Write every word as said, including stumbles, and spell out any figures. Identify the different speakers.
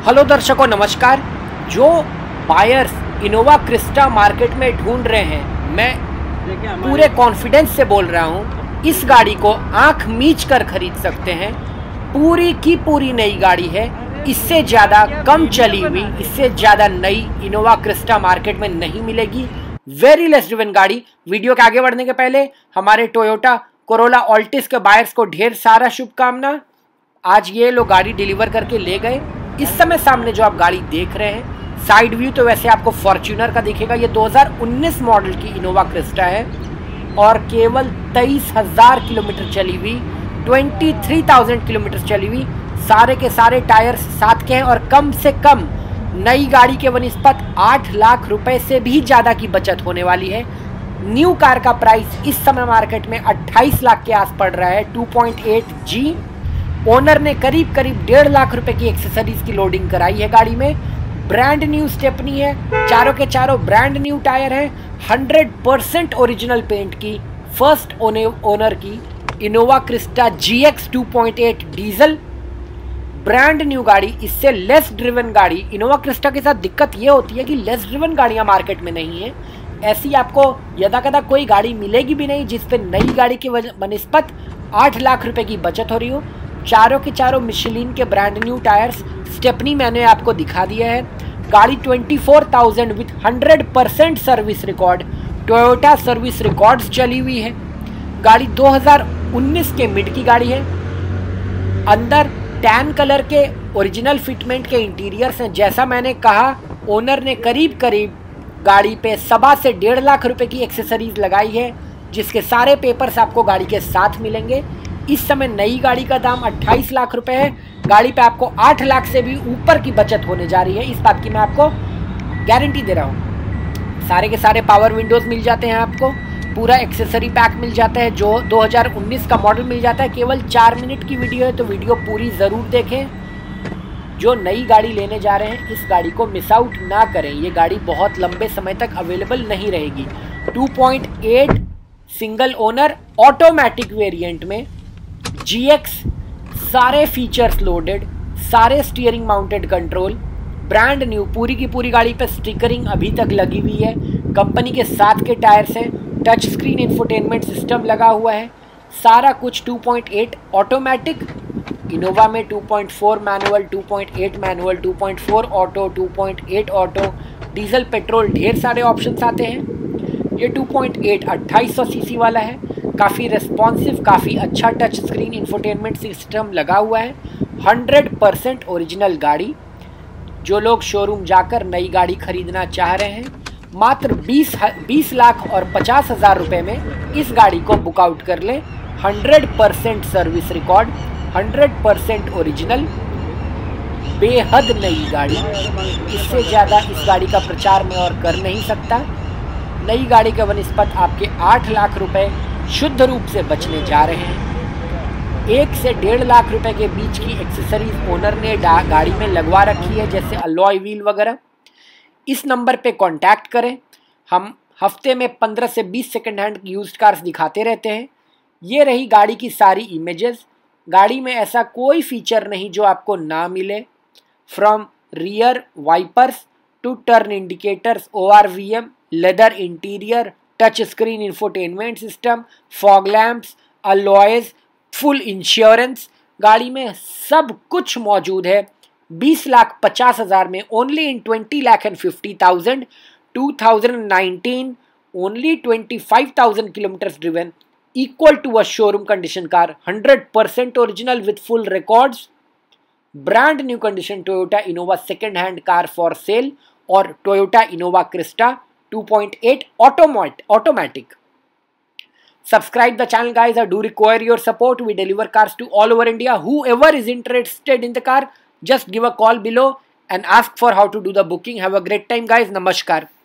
Speaker 1: Hello दर्शकों नमस्कार। जो बायर्स इनोवा क्रिस्टा मार्केट में ढूंढ रहे हैं, मैं पूरे कॉन्फिडेंस से बोल रहा हूं, इस गाड़ी को आंख मीच कर खरीद सकते हैं। पूरी की पूरी नई गाड़ी है, इससे ज़्यादा कम चली हुई, इससे ज़्यादा नई इनोवा क्रिस्टा मार्केट में नहीं मिलेगी। वेरी लेस ड्रिवन गाड़ी। वीडियो के आगे बढ़ने के पहले हमारे टोयोटा कोरोला ऑल्टिस के बायर्स को ढेर सारा शुभकामना। आज ये लोग गाड़ी डिलीवर करके ले गए। इस समय सामने जो आप गाड़ी देख रहे हैं, साइड व्यू तो वैसे आपको फॉर्च्यूनर का दिखेगा। ये दो हज़ार उन्नीस मॉडल की इनोवा क्रिस्टा है और केवल तेईस हज़ार किलोमीटर चली हुई, तेईस हज़ार किलोमीटर चली हुई। सारे के सारे टायर्स साथ के हैं और कम से कम नई गाड़ी के बनिस्पत आठ लाख रुपए से भी ज़्यादा की बचत होने वाली है। न्यू कार का प्राइस इस समय मार्केट में अट्ठाईस लाख के आस पड़ रहा है। Two point eight G owner ने करीब करीब डेढ़ लाख रुपए की एक्सेसरीज की लोडिंग कराई है गाड़ी में। ब्रांड न्यू स्टेपनी है, चारों के चारों ब्रांड न्यू टायर है, हंड्रेड परसेंट ओरिजिनल पेंट की फर्स्ट ओनर की Innova Crysta G X two point eight diesel brand new गाड़ी। इससे लेस ड्रिवन गाड़ी इनोवा क्रिस्टा के साथ दिक्कत ये होती है कि लेस ड्रिवन गाड़ियां मार्केट में नहीं है। ऐसी आपको यदा कदा कोई गाड़ी मिलेगी भी नहीं जिस पे नई गाड़ी की बनिस्पत आठ लाख रुपए की बचत हो रही हो। चारों के चारों मिशेलिन के ब्रांड न्यू टायर्स, स्टेपनी मैंने आपको दिखा दिया है। गाड़ी चौबीस हज़ार with hundred percent service record, Toyota service records चली हुई है। गाड़ी दो हज़ार उन्नीस के मिड की गाड़ी है। अंदर टैन कलर के ओरिजिनल फिटमेंट के इंटीरियर्स हैं। जैसा मैंने कहा, ओनर ने करीब करीब गाड़ी पे सवा से डेढ़ लाख रुपए की एक्सेसरीज लगाई है, जिसके सारे पेपर्स आपको गाड़ी के साथ मिलेंगे। इस समय नई गाड़ी का दाम अट्ठाईस लाख रुपए है। गाड़ी पे आपको आठ लाख से भी ऊपर की बचत होने जा रही है, इस बात की मैं आपको गारंटी दे रहा हूँ। सारे के सारे पावर विंडोज मिल जाते हैं आपको, पूरा एक्सेसरी पैक मिल जाता है जो दो हज़ार उन्नीस का मॉडल मिल जाता है। केवल चार मिनट की वीडियो है तो वीडियो पूरी ज़रूर देखें। जो नई गाड़ी लेने जा रहे हैं, इस गाड़ी को मिस आउट ना करें। ये गाड़ी बहुत लंबे समय तक अवेलेबल नहीं रहेगी। Two point eight single owner automatic variant में जी एक्स, सारे फीचर्स लोडेड, सारे steering mounted control, brand new, पूरी की पूरी गाड़ी पे स्टिकरिंग अभी तक लगी हुई है। कंपनी के साथ के टायर्स हैं, टच स्क्रीन इंफोटेनमेंट सिस्टम लगा हुआ है। सारा कुछ two point eight automatic. Innova में two point four manual, two point eight manual, two point four auto, two point eight auto, diesel, petrol, ढेर सारे ऑप्शंस आते हैं। ये टू पॉइंट एट अट्ठाईस सौ सीसी वाला है। काफ़ी रेस्पॉन्सिव, काफ़ी अच्छा टच स्क्रीन इंफोटेनमेंट सिस्टम लगा हुआ है। हंड्रेड परसेंट ओरिजिनल गाड़ी। जो लोग शोरूम जाकर नई गाड़ी खरीदना चाह रहे हैं, मात्र बीस बीस लाख और पचास हज़ार रुपये में इस गाड़ी को बुक आउट कर लें। Hundred percent service record, hundred percent original, बेहद नई गाड़ी। इससे ज़्यादा इस गाड़ी का प्रचार मैं और कर नहीं सकता। नई गाड़ी का बनिस्पत आपके आठ लाख रुपए शुद्ध रूप से बचने जा रहे हैं। एक से डेढ़ लाख रुपए के बीच की एक्सेसरीज ओनर ने गाड़ी में लगवा रखी है, जैसे अलॉय व्हील वगैरह। इस नंबर पे कांटेक्ट करें। हम हफ्ते में पंद्रह से बीस सेकंड हैंड यूज्ड कार्स दिखाते रहते हैं। ये रही गाड़ी की सारी इमेजेस। गाड़ी में ऐसा कोई फीचर नहीं जो आपको ना मिले। From rear wipers to turn indicators, O R V M, leather interior, touch screen infotainment system, fog lamps, alloys, full insurance, गाड़ी में सब कुछ मौजूद है। बीस लाख पचास हज़ार में, only in twenty lakh and fifty thousand. Two thousand nineteen, only twenty five thousand kilometres driven, equal to a showroom condition car, hundred percent original with full records, brand new condition Toyota Innova second hand car for sale और Toyota Innova Crysta two point eight automatic. Subscribe the channel guys. I do require your support. We deliver cars to all over India. Whoever is interested in the car, just give a call below and ask for how to do the booking. Have a great time guys. Namaskar.